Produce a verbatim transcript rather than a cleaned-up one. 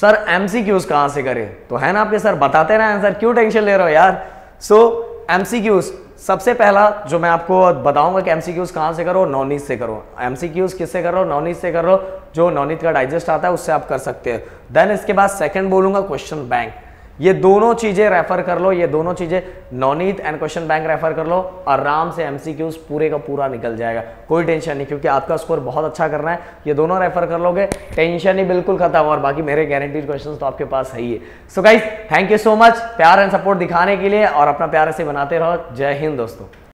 Sir MCQs कहां से करें, तो है ना आपके सर बताते ना आंसर, क्यों टेंशन ले रहे हो यार। सो एमसीक्यूज सबसे पहला जो मैं आपको बताऊंगा कि एमसीक्यूज कहां से करो, नवनीत से करो। एमसीक्यूज किससे करो, नवनीत से करो, जो नवनीत का डाइजेस्ट आता है उससे आप कर सकते हैं। देन इसके बाद सेकंड बोलूंगा क्वेश्चन बैंक, ये दोनों चीजें रेफर कर लो, ये दोनों चीजें Navneet and question bank refer कर लो, आराम से एमसीक्यूज पूरे का पूरा निकल जाएगा, कोई टेंशन नहीं, क्योंकि आपका स्कोर बहुत अच्छा करना है। ये दोनों रेफर कर लोगे, टेंशन ही बिल्कुल खत्म, और बाकी मेरे गारंटीड क्वेश्चंस तो आपके पास है ही है। So guys thank you so much प्यार एंड सपोर्ट दिखाने के लिए, और अपना प्यार ऐसे बनाते रहो। जय हिंद दोस्तों।